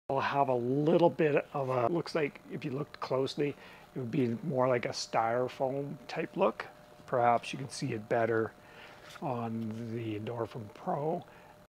It'll have a little bit of a, looks like if you looked closely, it would be more like a styrofoam type look. Perhaps you can see it better on the Endorphin Pro.